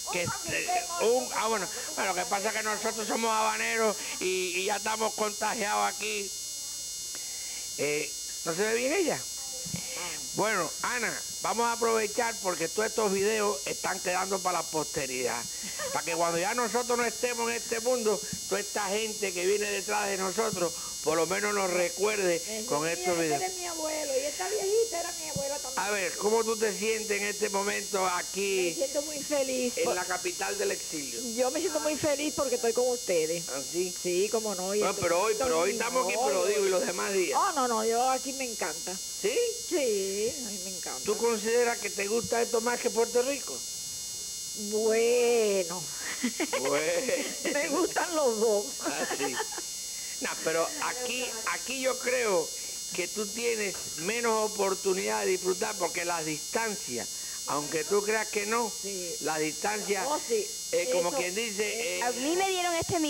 Bueno, lo que pasa es que nosotros somos habaneros y ya estamos contagiados aquí. ¿No se ve bien ella? Bueno, Ana, vamos a aprovechar porque todos estos videos están quedando para la posteridad. Para que cuando ya nosotros no estemos en este mundo, toda esta gente que viene detrás de nosotros, por lo menos nos recuerde con estos videos. Ese era mi abuelo y esta viejita era mi abuela también. A ver, ¿cómo tú te sientes en este momento aquí? Me siento muy feliz. En la capital del exilio. Yo me siento muy feliz porque estoy con ustedes. ¿Así? Sí, como no. No, pero hoy estamos aquí, pero digo, y los demás días. No, yo aquí me encanta. ¿Sí? Sí, a mí me encanta. ¿Tú consideras que te gusta esto más que Puerto Rico? Bueno. Bueno. Me gustan los dos. Así. No, pero aquí yo creo que tú tienes menos oportunidad de disfrutar porque las distancias, aunque tú creas que no, Sí. las distancias, Oh, sí. como Eso, quien dice... A mí me dieron este